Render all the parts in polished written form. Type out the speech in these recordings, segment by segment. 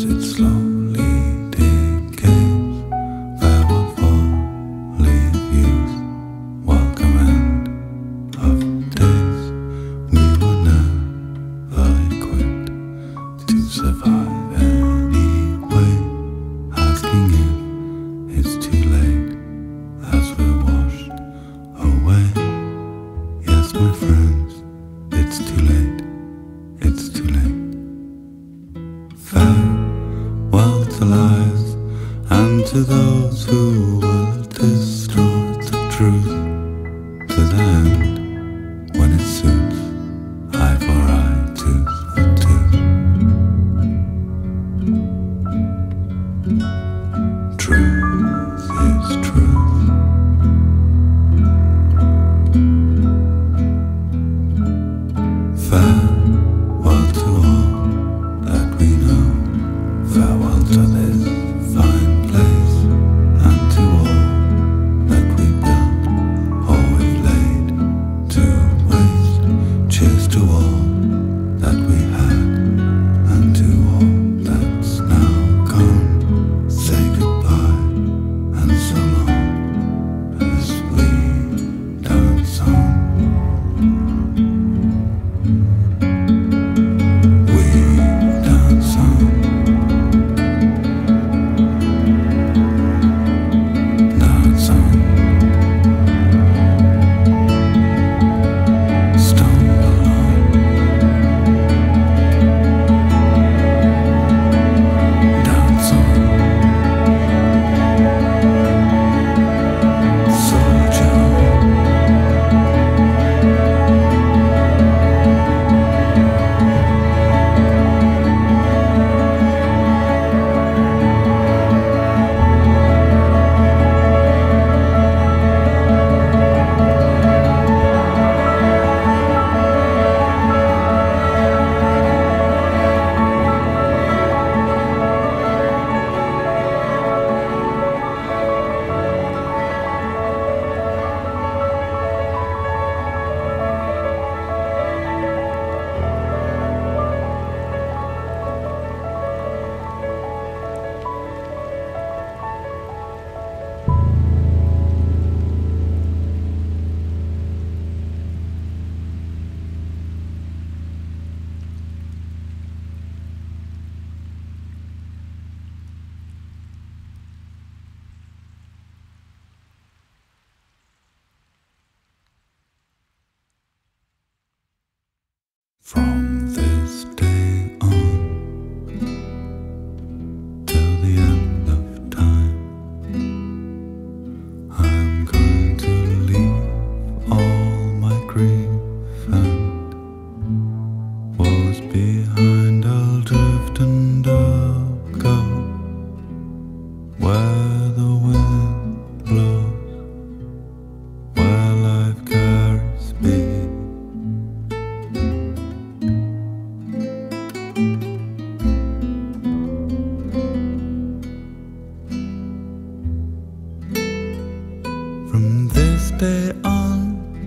it slowly decays. Farewell folly of youth, welcome end of days. We were never equipped to survive anyway. Asking if it's too late as we're washed away. Yes, my friends, it's too late. It's too late. Farewell to lies and to those who will distort the truth, to the end when it suits, eye for eye, tooth for tooth. Truth is truth. Farewell to all that we know. Farewell to this fine place, and to all that we built or we laid to waste. Cheers to all that we had, and to all that's now gone. Say goodbye and so long as we dance on. We dance on. Dance on. Stumble on. Dance on. Soldier. From this day on till the end of time, I'm going to leave all my grief and woes behind. I'll drift and I'll go where the wind blows, where life carries me. From this day on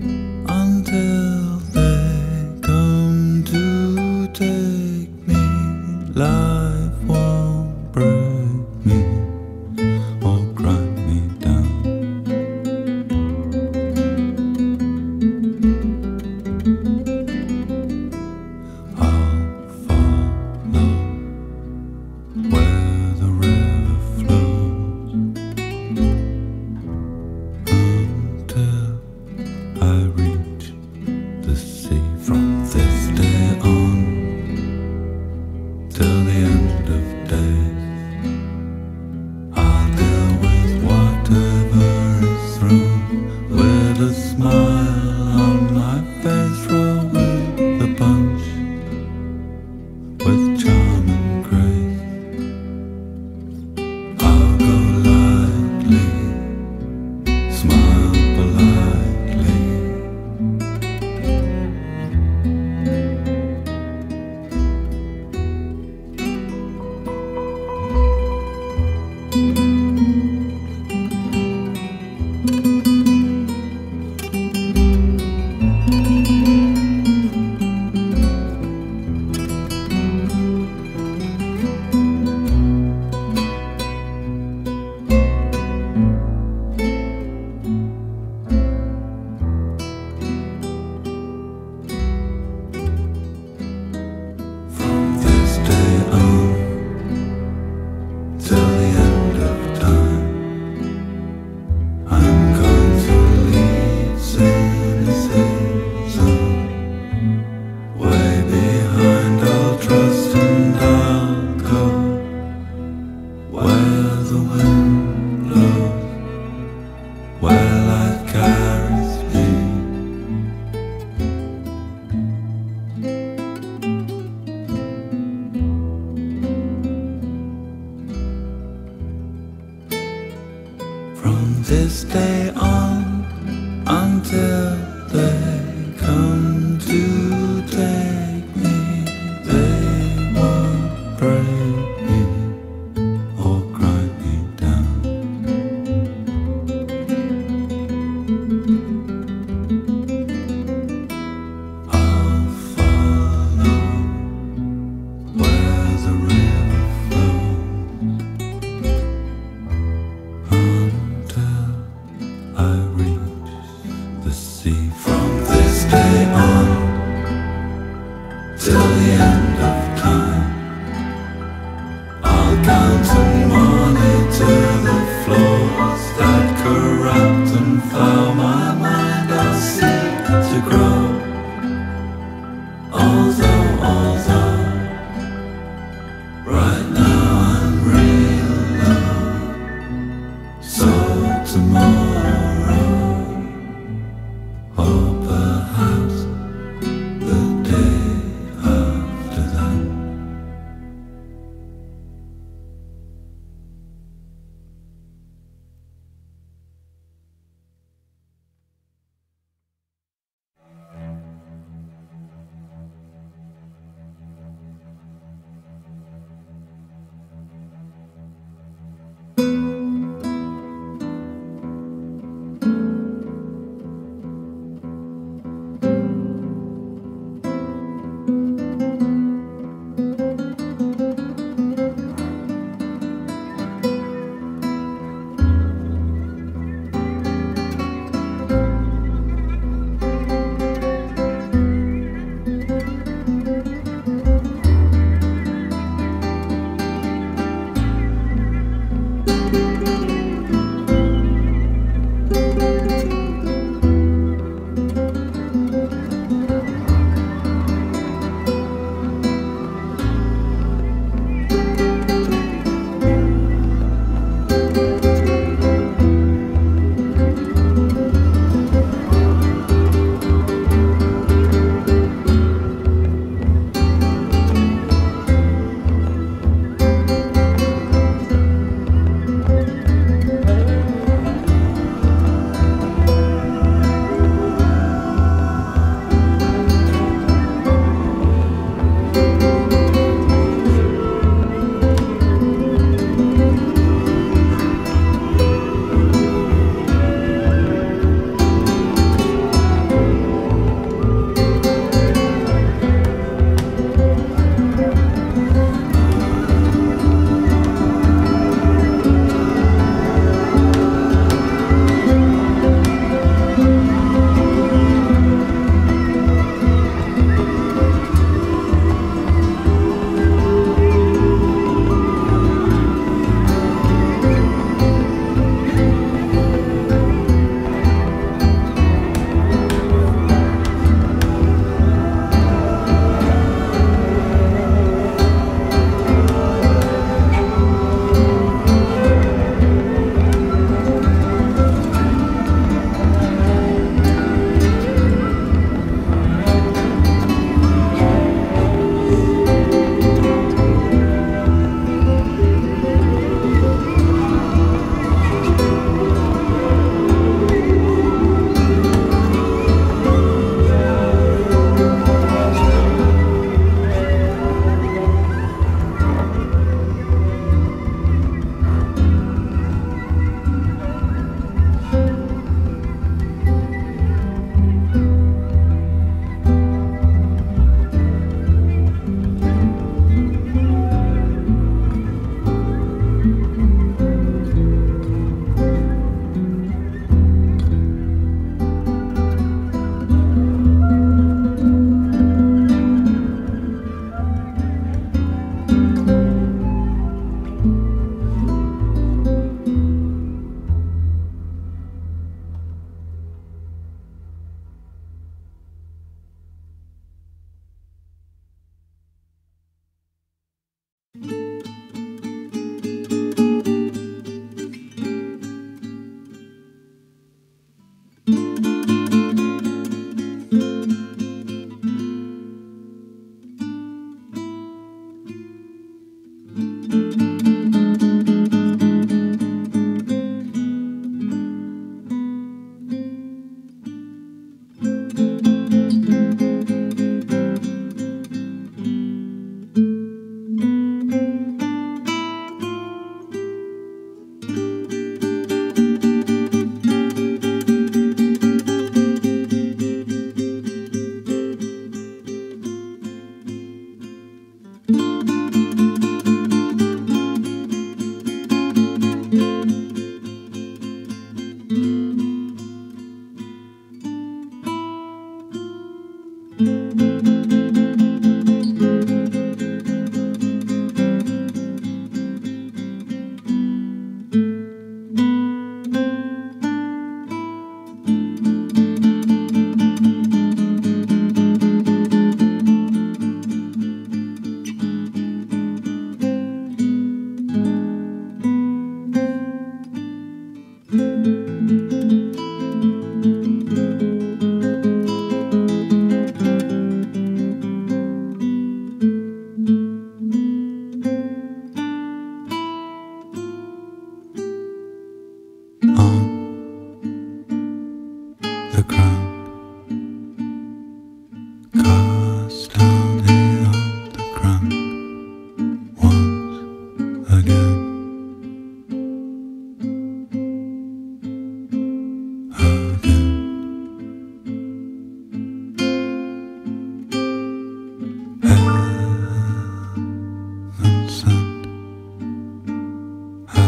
until they come to take me, life won't break me or grind me down. I'll follow where the river flows until I reach the sea. From this day on till the end of days, I'll deal with whatever is thrown with a smile on my face. Roll with the punch with charm and grace. this day on until they come to take me. They won't break me or grind me down. I'll follow where the river flows until I reach the sea. From this day on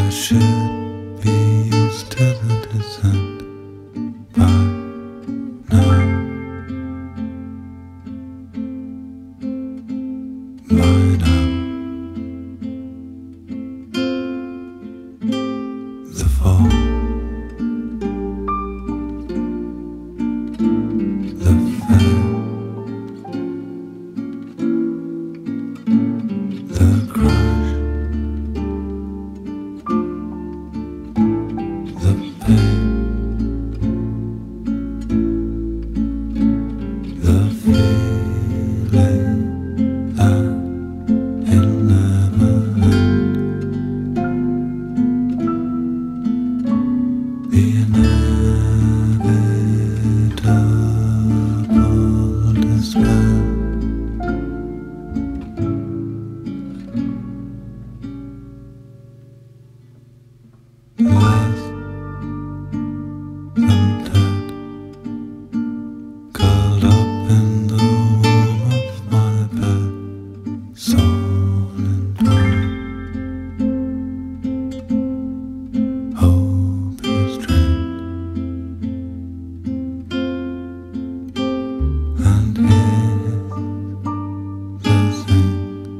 should be used to the descent by now. By now, the fall, the fair, the crash, the pain, the feeling that it'll never end, the inevitable despair. Less than dead, curled up in the warmth of my bed, soul entwined. Hope is drained, and here's the thing: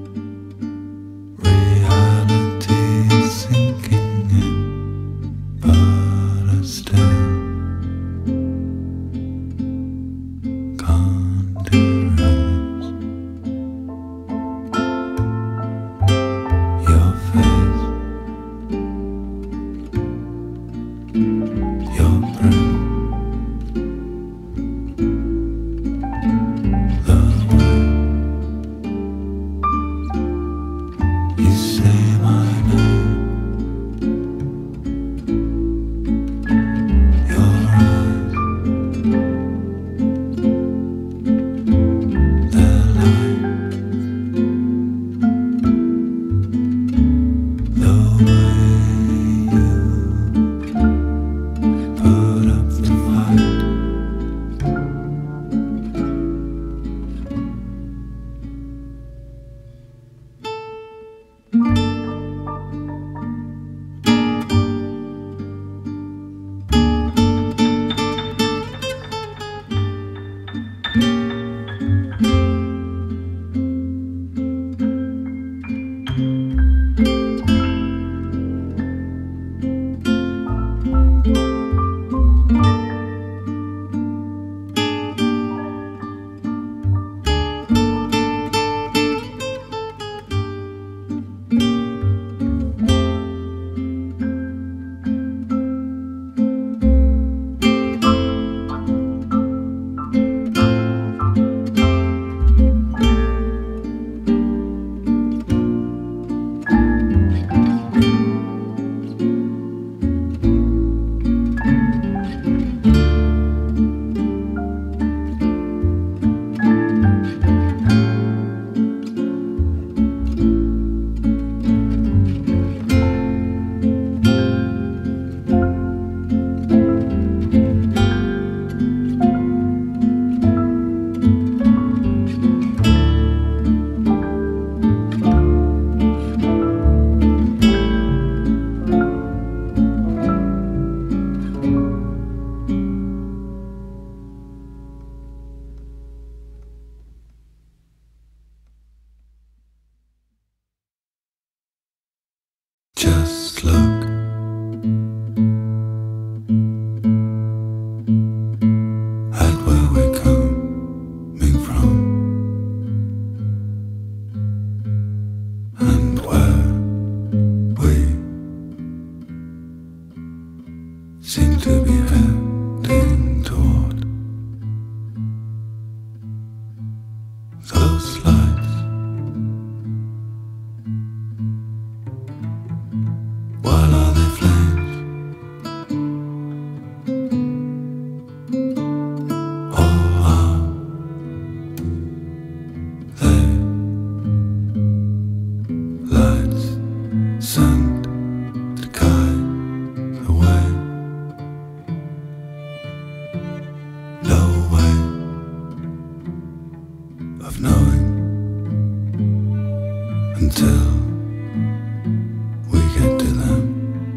reality is sinking in, but I still can't erase your face, your breath, the way you say my name, your eyes, their light, the way you put up the fight. Just look at where we're coming from and where we seem to be heading toward. Those lights, what are they, flames? Or are they lights sent to guide the way? No way of knowing until we get to them.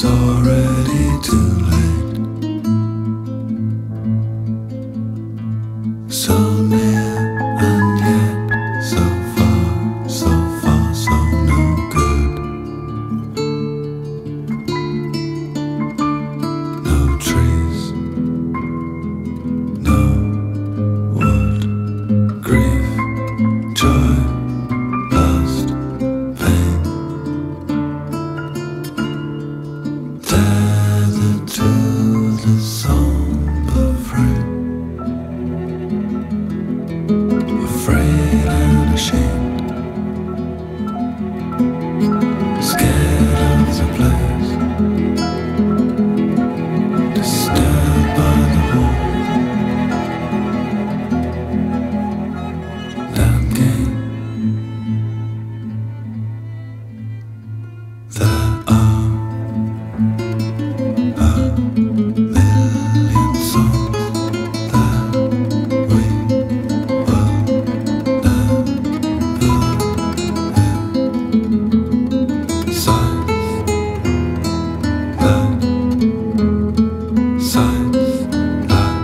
It's already too late. So near and yet so far, so far, so no good. No trees, no wood, grief, joy, lust, pain. Tethered to the somber frame, afraid and ashamed, scared of the place, disturbed by the whole damn game. There are million songs that we will never hear. Sights that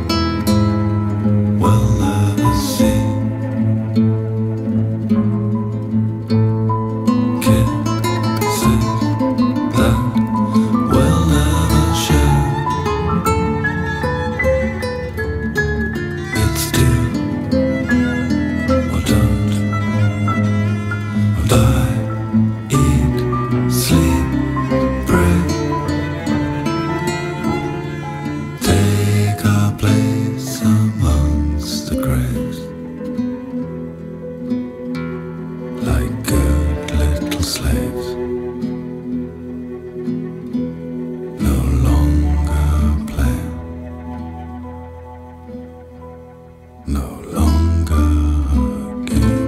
we'll never see. Kisses that we'll never share. It's do or don't, or die, eat, sleep, pray. Take our place amongst the graves, like good little slaves. No longer play, no longer game.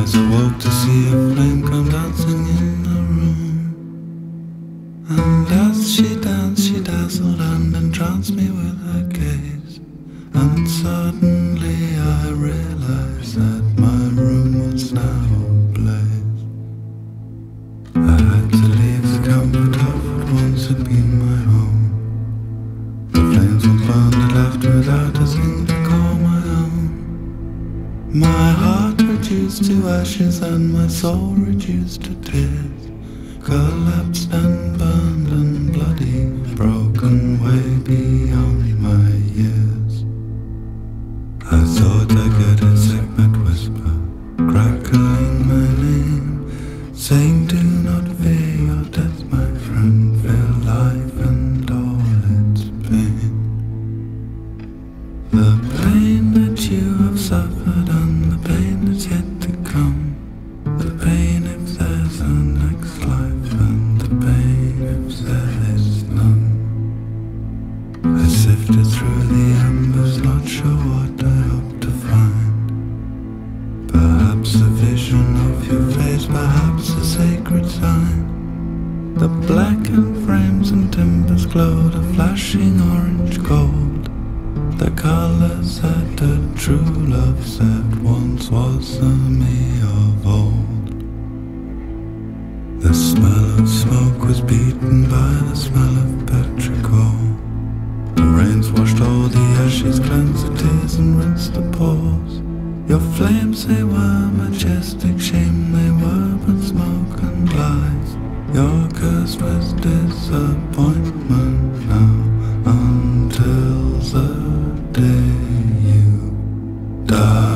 As I woke to see a flame come dancing in the room. And as she danced, she dazzled and entranced me with her gaze. And suddenly I realized that my room was now ablaze. I had to leave the comfort of what once had been my home. The flames once burned had left me without a thing to call my own. My heart reduced to ashes and my soul reduced to tears, collapsed and burned and bloody, broken way beyond my years. I thought I could a segment whisper, crackling my name, saying do not fear your death, my friend, feel life and all its pain. The pain that you have suffered and the pain that's yet to come, the pain if there's a next life and the pain if there is none. I sifted through the embers, not sure what I hoped to find. Perhaps a vision of your face, perhaps a sacred sign. The blackened frames and timbers glowed a flashing orange gold, the colors that a true love said once was the me of old. The smell of smoke was beaten by the smell of petrichor. The rains washed all the ashes, cleansed the tears and rinsed the pores. Your flames, they were majestic, shame they were but smoke and lies. You're cursed with disappointment now until the day you die.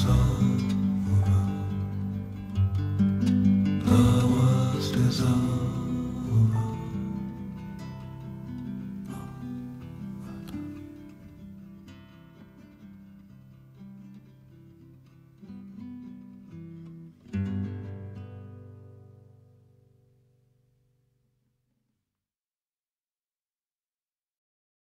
soul.